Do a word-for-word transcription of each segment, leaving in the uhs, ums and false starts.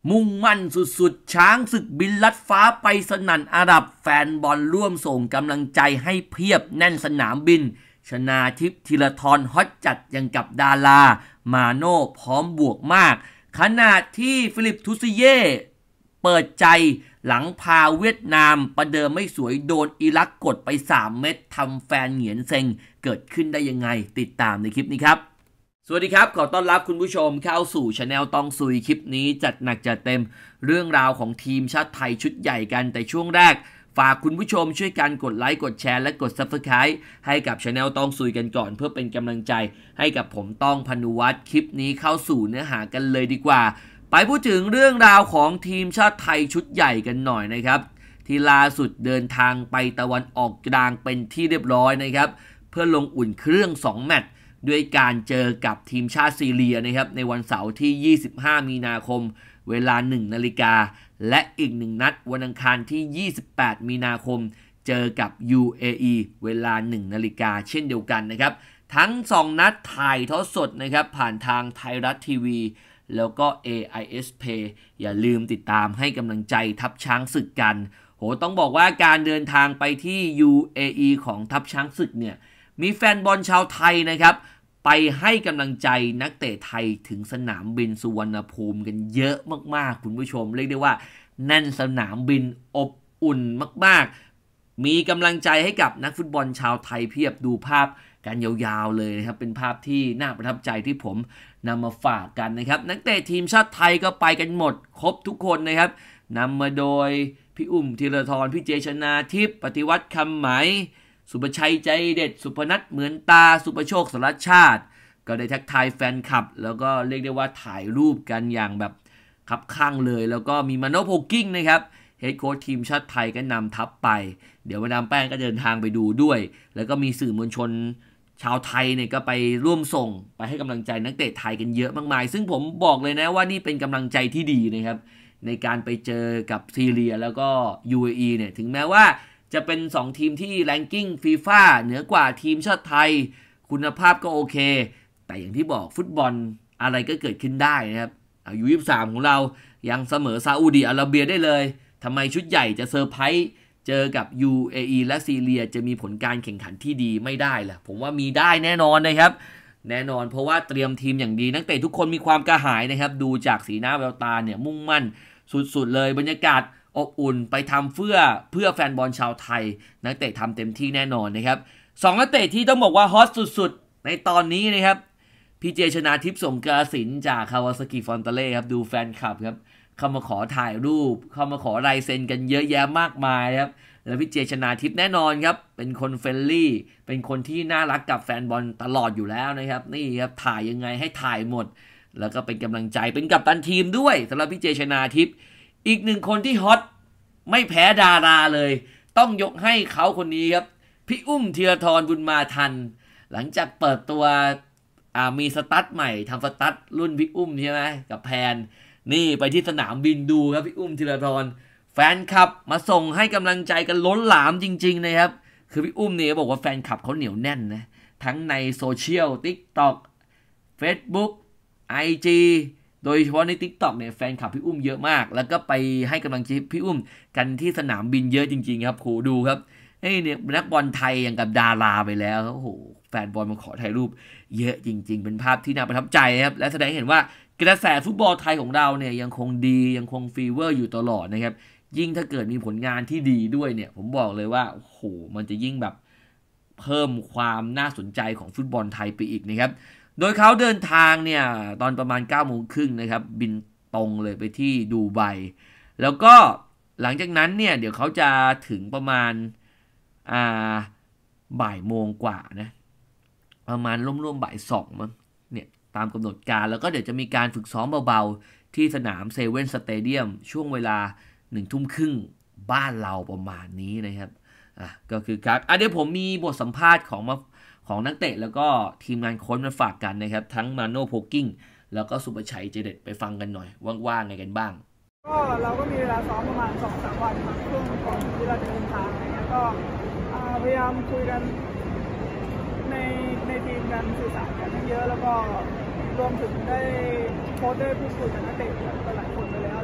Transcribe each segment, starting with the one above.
มุ่งมั่นสุดๆช้างศึกบินลัดฟ้าไปสนั่นอาหรับแฟนบอลร่วมส่งกำลังใจให้เพียบแน่นสนามบินชนาทิพย์ธีรทรฮอตจัดยังกับดารามาโน่พร้อมบวกมากขณะที่ฟิลิปทูซิเย่เปิดใจหลังพาเวียดนามประเดิมไม่สวยโดนอิรักกดไปสามเม็ดทำแฟนเหงียนเซ็งเกิดขึ้นได้ยังไงติดตามในคลิปนี้ครับสวัสดีครับขอต้อนรับคุณผู้ชมเข้าสู่ช anel ต้องซุยคลิปนี้จัดหนักจัดเต็มเรื่องราวของทีมชาติไทยชุดใหญ่กันแต่ช่วงแรกฝากคุณผู้ชมช่วยกันกดไลค์กดแชร์และกด ซับสไครบ์ ให้กับช anel ต้องซุยกันก่อนเพื่อเป็นกำลังใจให้กับผมต้องพนุวัฒน์คลิปนี้เข้าสู่เนื้อหากันเลยดีกว่าไปพูดถึงเรื่องราวของทีมชาติไทยชุดใหญ่กันหน่อยนะครับที่ล่าสุดเดินทางไปตะวันออกกลางเป็นที่เรียบร้อยนะครับเพื่อลงอุ่นเครื่องสองแมตช์ด้วยการเจอกับทีมชาติซีเรียนะครับในวันเสาร์ที่ยี่สิบห้ามีนาคมเวลาหนึ่งนาฬิกาและอีกหนึ่งนัดวันอังคารที่ยี่สิบแปดมีนาคมเจอกับ ยู เอ อี เวลาหนึ่งนาฬิกาเช่นเดียวกันนะครับทั้งสองนัดถ่ายทอดสดนะครับผ่านทางไทยรัฐทีวีแล้วก็ เอ ไอ เอส Play อย่าลืมติดตามให้กำลังใจทัพช้างศึกกันโหต้องบอกว่าการเดินทางไปที่ ยู เอ อี ของทัพช้างศึกเนี่ยมีแฟนบอลชาวไทยนะครับไปให้กำลังใจนักเตะไทยถึงสนามบินสุวรรณภูมิกันเยอะมากๆคุณผู้ชมเรียกได้ว่าแน่นสนามบินอบอุ่นมากๆมีกำลังใจให้กับนักฟุตบอลชาวไทยเพียบดูภาพกันยาวๆเลยนะครับเป็นภาพที่น่าประทับใจที่ผมนำมาฝากกันนะครับนักเตะทีมชาติไทยก็ไปกันหมดครบทุกคนนะครับนำมาโดยพี่อุ้มธีรทรพี่เจชนาทิพย์ปฏิวัติคำไหมสุประชัยใจเด็ดสุพนัทเหมือนตาสุประโชคสารชาติก็ได้ทักทายแฟนคลับแล้วก็เรียกได้ว่าถ่ายรูปกันอย่างแบบคับข้างเลยแล้วก็มีมาโนโพกิ้งนะครับเฮดโค้ชทีมชาติไทยก็นำทัพไปเดี๋ยวมาดามแป้งก็เดินทางไปดูด้วยแล้วก็มีสื่อมวลชนชาวไทยเนี่ยก็ไปร่วมส่งไปให้กำลังใจนักเตะไทยกันเยอะมากมายซึ่งผมบอกเลยนะว่านี่เป็นกำลังใจที่ดีนะครับในการไปเจอกับซีเรียแล้วก็ ยู เอ อี เนี่ยถึงแม้ว่าจะเป็นสองทีมที่แรงกิ้งฟีฟ่าเหนือกว่าทีมชาติไทยคุณภาพก็โอเคแต่อย่างที่บอกฟุตบอลอะไรก็เกิดขึ้นได้นะครับอายุยี่สิบสามของเรายังเสมอซาอุดิอาระเบียได้เลยทำไมชุดใหญ่จะเซอร์ไพรส์เจอกับ ยู เอ อี และซีเรียจะมีผลการแข่งขันที่ดีไม่ได้ล่ะผมว่ามีได้แน่นอนนะครับแน่นอนเพราะว่าเตรียมทีมอย่างดีนักเตะทุกคนมีความกระหายนะครับดูจากสีหน้าแววตาเนี่ยมุ่งมั่นสุดๆเลยบรรยากาศอบอุ่นไปทำเพื่อเพื่อแฟนบอลชาวไทยนักเตะทำเต็มที่แน่นอนนะครับสองนักเตะที่ต้องบอกว่าฮอตสุดๆในตอนนี้นะครับพี่เจชนาทิพย์สมกาสินจากคาวาซากิฟอนตาเล่ครับดูแฟนคลับครับเข้ามาขอถ่ายรูปเข้ามาขอลายเซ็นกันเยอะแยะมากมายครับแล้วพี่เจชนาทิพย์แน่นอนครับเป็นคนเฟรนลี่เป็นคนที่น่ารักกับแฟนบอลตลอดอยู่แล้วนะครับนี่ครับถ่ายยังไงให้ถ่ายหมดแล้วก็เป็นกำลังใจเป็นกัปตันทีมด้วยสำหรับพี่เจชนาทิพย์อีกหนึ่งคนที่ฮอตไม่แพ้ดาราเลยต้องยกให้เขาคนนี้ครับพี่อุ้มธีรทรบุญมาทันหลังจากเปิดตัวมีสตั๊ดใหม่ทำสตั๊ดรุ่นพี่อุ้มใช่ไหมกับแพนนี่ไปที่สนามบินดูครับพี่อุ้มธีรทรแฟนคลับมาส่งให้กำลังใจกันล้นหลามจริงๆนะครับคือพี่อุ้มเนี่ยบอกว่าแฟนคลับเขาเหนียวแน่นนะทั้งในโซเชียล TikTok Facebook ไอ จี โดยเฉพาะใน TikTok เนี่ยแฟนคลับพี่อุ้มเยอะมากแล้วก็ไปให้กำลังใจพี่อุ้มกันที่สนามบินเยอะจริงๆครับโหดูครับเฮ้ยเนี่ยนักบอลไทยอย่างกับดาราไปแล้วโอ้โหแฟนบอลมาขอถ่ายรูปเยอะจริงๆเป็นภาพที่น่าประทับใจครับและแสดงเห็นว่ากระแสฟุตบอลไทยของเราเนี่ยยังคงดียังคงฟีเวอร์อยู่ตลอดนะครับยิ่งถ้าเกิดมีผลงานที่ดีด้วยเนี่ยผมบอกเลยว่าโอ้โหมันจะยิ่งแบบเพิ่มความน่าสนใจของฟุตบอลไทยไปอีกนะครับโดยเขาเดินทางเนี่ยตอนประมาณเก้าโมงครึ่งนะครับบินตรงเลยไปที่ดูไบแล้วก็หลังจากนั้นเนี่ยเดี๋ยวเขาจะถึงประมาณอ่าบ่ายโมงกว่านะประมาณร่วมๆบ่ายสองมั้งเนี่ยตามกำหนดการแล้วก็เดี๋ยวจะมีการฝึกซ้อมเบาๆที่สนามเซเว่นสเตเดียมช่วงเวลาหนึ่งทุ่มครึ่งบ้านเราประมาณนี้นะครับอ่ะก็คือครับอ่ะเดี๋ยวผมมีบทสัมภาษณ์ของมาของนักเตะแล้วก็ทีมงานโค้ชมาฝากกันนะครับทั้งมาโน่โพกิ้งแล้วก็สุประชัยเจเด็ดไปฟังกันหน่อยว่างๆไงกันบ้างก็เราก็มีเวลาซ้อมประมาณ สองถึงสาม วันครับช่วงก่อนที่เราจะเดินทางอะไรเงี้ยก็พยายามคุยกันในในทีมกันสื่อสารกันเยอะแล้วก็รวมถึงได้โค้ชได้พูดคุยกับนักเตะหลายคนไปแล้วอะไรเงี้ย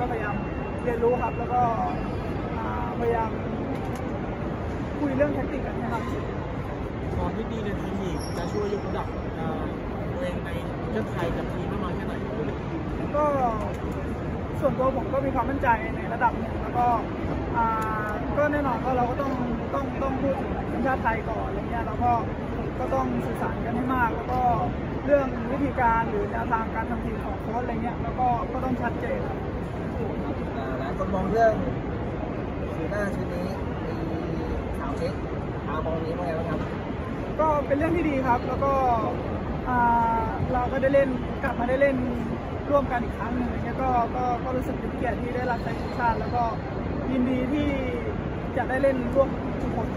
พยายามเรียนรู้ครับแล้วก็พยายามคุยเรื่องแทคติกกันนะครับความที่ดีในทีมลีกจะช่วยยกระดับตัวเองในประเทศไทยกับทีมมากน้อยแค่ไหนก็ส่วนตัวผมก็มีความมั่นใจในระดับหนึ่งแล้วก็ก็แน่นอนว่าเราก็ต้องต้องต้องพูดถึงทีมชาติไทยก่อนอะไรเงี้ยแล้วก็ก็ต้องสื่อสารกันให้มากแล้วก็เรื่องวิธีการหรือแนวทางการทำทีมของโค้ชอะไรเงี้ยแล้วก็ก็ต้องชัดเจนครับหลายคนมองเรื่องคือหน้าชุดนี้มีข่าวเช็คข่าวมองนี้ว่าไงบ้างครับก็เป็นเรื่องที่ดีครับแล้วก็เราก็ได้เล่นกลับมาได้เล่นร่วมกันอีกครั้งหนึ่งเนี่ยก็ก็ก็รู้สึกเป็นเกียรติที่ได้รับใช้ทีมชาติแล้วก็ยินดีที่จะได้เล่นร่วมทุกคน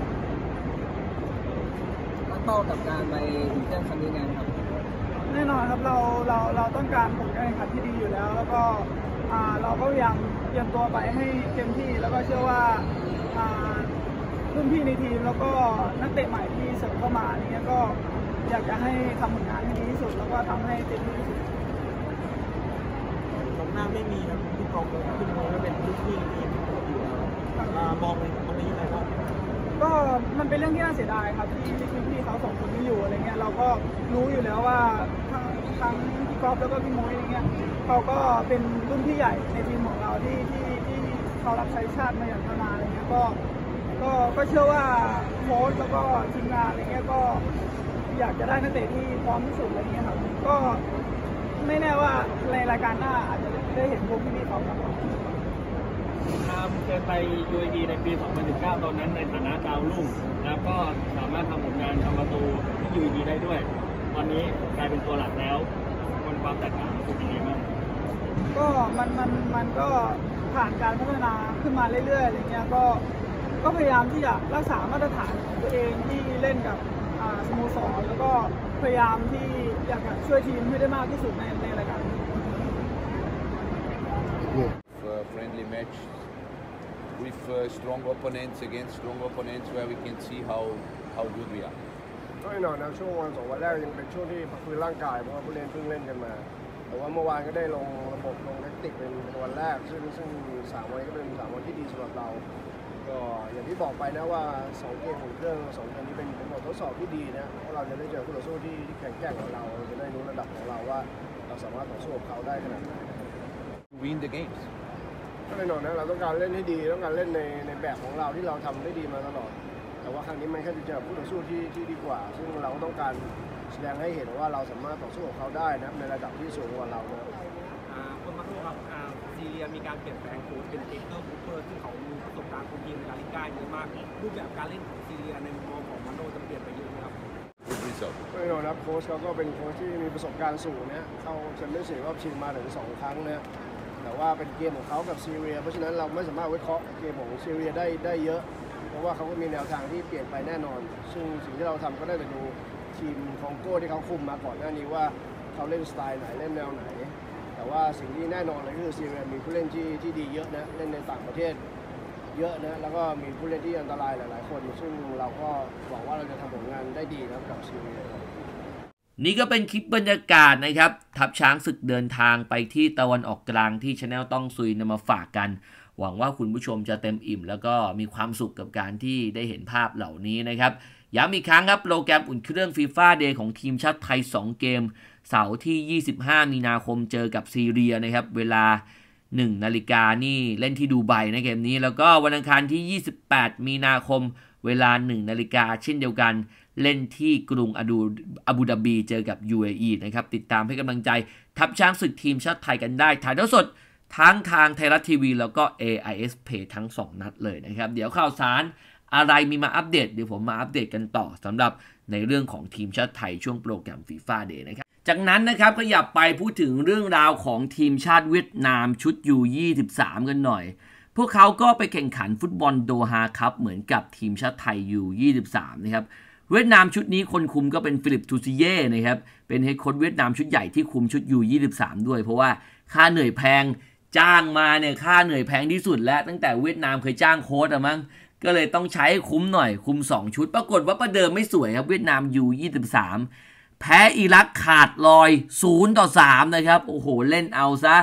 ตั้งเป้ากับการไปอุ่นเครื่องครั้งนี้ไงครับแน่นอนครับเราเราเราต้องการผลการแข่งขันที่ดีอยู่แล้วแล้วก็เราก็พยายามเตรียมตัวไปให้เต็มที่แล้วก็เชื่อว่ารุ่นพี่ในทีมแล้วก็นักเตะใหม่ที่เสริมเข้ามาเนี่ยก็อยากจะให้ทำผลงานให้ดีที่สุดแล้วก็ทำให้เต็มที่ที่สุดตรงหน้าไม่มีนะพี่กองเลยพี่โมก็เป็นรุ่นพี่ในทีมอยู่แล้วมองตรงนี้ยังไงบ้างก็มันเป็นเรื่องที่น่าเสียดายครับที่ที่พี่เขาสองคนไม่อยู่อะไรเงี้ยเราก็รู้อยู่แล้วว่าทั้งทั้งพี่กอล์ฟแล้วก็พี่โมอย่างเงี้ยเขาก็เป็นรุ่นพี่ใหญ่ในทีมของเราที่ที่ที่เขารับใช้ชาติมาอย่างนานอะไรเงี้ยก็ก็ก็เชื่อว่าโค้ชแล้วก็ทีมงานอะไรเงี้ยก็อยากจะได้นักเตะที่พร้อมที่สุดอะไรเงี้ยครับก็ไม่แน่ว่าในรายการหน้าอาจจะได้เห็นพวกพี่ๆเขาครับทำเคยไป ยู เอ อี ในปี สองพันสิบเก้า ตอนนั้นในฐานะดาวรุ่งแล้วก็สามารถทำผลงานทำประตูที่ ยู เอ อี ได้ด้วยตอนนี้กลายเป็นตัวหลักแล้วมันความแตกต่างเป็นยังไงบ้างก็มันมันมันก็ผ่านการพัฒนาขึ้นมาเรื่อยๆอะไรเงี้ยก็ก็พยายามที่จะรักษามาตรฐานของตัวเองที่เล่นกับสโมสรแล้วก็พยายามที่อยากจะช่วยทีมให้ได้มากที่สุดในในรายการ friendly match with uh, strong opponents against strong opponents where we can see how how good we are ก็แน่นอนนะช่วงวันสองวันแรกยังเป็นช่วงที่พักฟื้นร่างกายเพราะว่าผู้เล่นเพิ่งเล่นกันมาแต่ว่าเมื่อวานก็ได้ลงระบบลงแทคติกเป็นวันแรกซึ่งซึ่งสามวันก็เป็นสามวันที่ดีสำหรับเราก็อย่างที่บอกไปนะว่าสองเกมของเครื่องสองเกมนี้เป็นบททดสอบที่ดีนะเพราะเราจะได้เจอคู่ต่อสู้ที่แข็งแกร่งกว่าเราจะได้รู้ระดับของเราว่าเราสามารถต่อสู้กับเขาได้ขนาดไหน win the games ก็แน่นอนนะเราต้องการเล่นให้ดีต้องการเล่นในในแบบของเราที่เราทำได้ดีมาตลอดแต่ว่าครั้งนี้มันแค่จะเจอคู่ต่อสู้ที่ที่ดีกว่าซึ่งเราก็ต้องการแสดงให้เห็นว่าเราสามารถต่อสู้กับเขาได้นะในระดับที่สูงกว่าเรานะคนมาโทษครับซีเรียมีการเปลี่ยนแปลงโค้ชเป็นเอเกอร์คูเปอร์ที่เขามีประสบการณ์คุมทีมในลาลิก้าเยอะมากรูปแบบการเล่นของซีเรียในมุมมองของมาโนจะเปลี่ยนไปเยอะไหมครับแน่นอนครับโค้ชเขาก็เป็นโค้ชที่มีประสบการณ์สูงนะเข้าแชมเปี้ยนส์ลีกรอบชิงมาถึงสองครั้งนะแต่ว่าเป็นเกมของเขากับซีเรียเพราะฉะนั้นเราไม่สามารถวิเคราะห์เกมของซีเรียได้ได้เยอะเพราะว่าเขาก็มีแนวทางที่เปลี่ยนไปแน่นอนซึ่งสิ่งที่เราทำก็ได้แต่ดูทีมคองโก้ที่เขาคุมมาก่อนหน้านี้ว่าเขาเล่นสไตล์ไหนเล่นแนวไหนแต่ว่าสิ่งที่แน่นอนเลยคือซีเรียมีผู้เล่นที่ที่ดีเยอะนะเล่นในต่างประเทศเยอะนะแล้วก็มีผู้เล่นที่อันตรายหลายๆคนซึ่งเราก็หวังว่าเราจะทำผลงานได้ดีนะกับซีเรียนี่ก็เป็นคลิปบรรยากาศนะครับทัพช้างศึกเดินทางไปที่ตะวันออกกลางที่ Channel ต้องซุยนำมาฝากกันหวังว่าคุณผู้ชมจะเต็มอิ่มแล้วก็มีความสุขกับการที่ได้เห็นภาพเหล่านี้นะครับย้ำอีกครั้งครับโปรแกรมอุ่นเครื่อง FIFA Day ของทีมชาติไทยสองเกมเสาร์ที่ยี่สิบห้ามีนาคมเจอกับซีเรียนะครับเวลาหนึ่งนาฬิกานี่เล่นที่ดูไบในเกมนี้แล้วก็วันอังคารที่ยี่สิบแปดมีนาคมเวลาหนึ่งนาฬิกาเช่นเดียวกันเล่นที่กรุงอาดูอาบูดาบีเจอกับ ยู เอ อี นะครับติดตามให้กำลังใจทัพช้างศึกทีมชาติไทยกันได้ถ่ายทอดสดทั้งทางไทยรัฐทีวีแล้วก็ เอ ไอ เอส Play ทั้งสองนัดเลยนะครับเดี๋ยวข่าวสารอะไรมีมาอัปเดตเดี๋ยวผมมาอัปเดตกันต่อสำหรับในเรื่องของทีมชาติไทยช่วงโปรแกรม FIFA Day นะครับจากนั้นนะครับก็อยากไปพูดถึงเรื่องราวของทีมชาติเวียดนามชุด ยู ยี่สิบสาม กันหน่อยพวกเขาก็ไปแข่งขันฟุตบอลโดฮาคัพเหมือนกับทีมชาติไทย ยู ยี่สิบสาม นะครับเวียดนามชุดนี้คนคุมก็เป็นฟิลิปทูซิเย่นะครับเป็นเฮดโค้ชเวียดนามชุดใหญ่ที่คุมชุด ยู ยี่สิบสาม ด้วยเพราะว่าค่าเหนื่อยแพงจ้างมาเนี่ยค่าเหนื่อยแพงที่สุดแล้วตั้งแต่เวียดนามเคยจ้างโค้ชอะมั้งก็เลยต้องใช้คุ้มหน่อยคุมสองชุดปรากฏว่าประเดิมไม่สวยครับเวียดนาม ยู ยี่สิบสาม แพ้อิรักขาดลอยศูนย์ต่อสามนะครับโอ้โหเล่นเอาซะ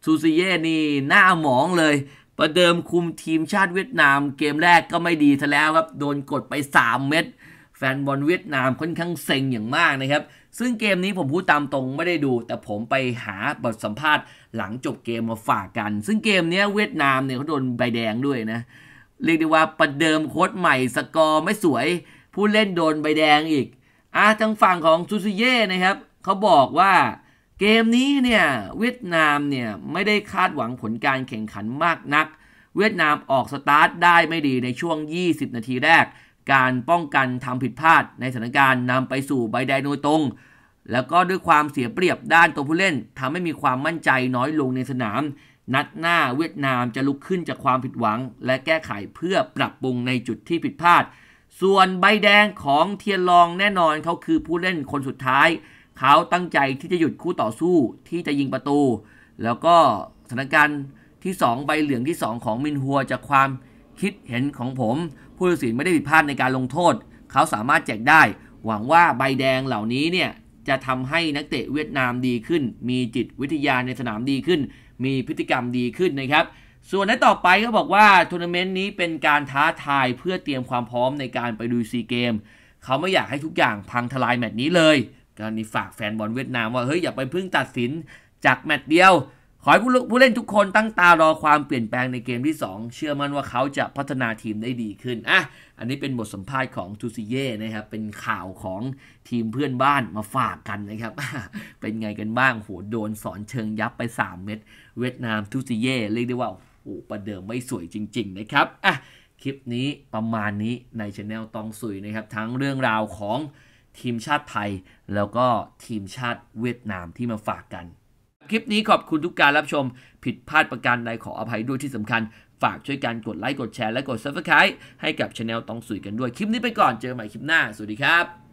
ซูซิเย่นี่หน้าหมองเลยประเดิมคุมทีมชาติเวียดนามเกมแรกก็ไม่ดีซะแล้วครับโดนกดไปสามเม็ดแฟนบอลเวียดนามค่อนข้างเซ็งอย่างมากนะครับซึ่งเกมนี้ผมพูดตามตรงไม่ได้ดูแต่ผมไปหาบทสัมภาษณ์หลังจบเกมมาฝากกันซึ่งเกมนี้เวียดนามเนี่ยเขาโดนใบแดงด้วยนะเรียกได้ว่าประเดิมโค้ชใหม่สกอร์ไม่สวยผู้เล่นโดนใบแดงอีกอ่ะทางฝั่งของซูซิเย่นะครับเขาบอกว่าเกมนี้เนี่ยเวียดนามเนี่ยไม่ได้คาดหวังผลการแข่งขันมากนักเวียดนามออกสตาร์ทได้ไม่ดีในช่วงยี่สิบนาทีแรกการป้องกันทำผิดพลาดในสถานการณ์นำไปสู่ใบแดงโดยตรงแล้วก็ด้วยความเสียเปรียบด้านตัวผู้เล่นทำให้มีความมั่นใจน้อยลงในสนามนัดหน้าเวียดนามจะลุกขึ้นจากความผิดหวังและแก้ไขเพื่อปรับปรุงในจุดที่ผิดพลาดส่วนใบแดงของเทียนรองแน่นอนเขาคือผู้เล่นคนสุดท้ายเขาตั้งใจที่จะหยุดคู่ต่อสู้ที่จะยิงประตูแล้วก็สถานการณ์ที่สองใบเหลืองที่สองของมินฮัวจากความคิดเห็นของผมผู้ตัดสินไม่ได้ผิดพลาดในการลงโทษเขาสามารถแจกได้หวังว่าใบแดงเหล่านี้เนี่ยจะทำให้นักเตะเวียดนามดีขึ้นมีจิตวิทยาในสนามดีขึ้นมีพฤติกรรมดีขึ้นนะครับส่วนในต่อไปก็บอกว่าทัวร์นาเมนต์นี้เป็นการท้าทายเพื่อเตรียมความพร้อมในการไปดูซีเกมเขาไม่อยากให้ทุกอย่างพังทลายแมตช์นี้เลยการนี้ฝากแฟนบอลเวียดนามว่าเฮ้ยอย่าไปพึ่งตัดสินจากแมตช์เดียวขอให้ผู้เล่นทุกคนตั้งตารอความเปลี่ยนแปลงในเกมที่สองเชื่อมั่นว่าเขาจะพัฒนาทีมได้ดีขึ้นอ่ะอันนี้เป็นบทสัมภาษณ์ของทูซิเย่นะครับเป็นข่าวของทีมเพื่อนบ้านมาฝากกันนะครับ เป็นไงกันบ้างโหโดนสอนเชิงยับไปสามเม็ดเวียดนามทูซิเย่เรียกได้ว่าโอ้ประเดิมไม่สวยจริงๆนะครับอ่ะคลิปนี้ประมาณนี้ใน Channel ตองสุยนะครับทั้งเรื่องราวของทีมชาติไทยแล้วก็ทีมชาติเวียดนามที่มาฝากกันคลิปนี้ขอบคุณทุกการรับชมผิดพลาดประการใดขออภัยด้วยที่สำคัญฝากช่วยกันกดไลค์กดแชร์และกด ซับสไครบ์ ให้กับ Channel ตองสุยกันด้วยคลิปนี้ไปก่อนเจอใหม่คลิปหน้าสวัสดีครับ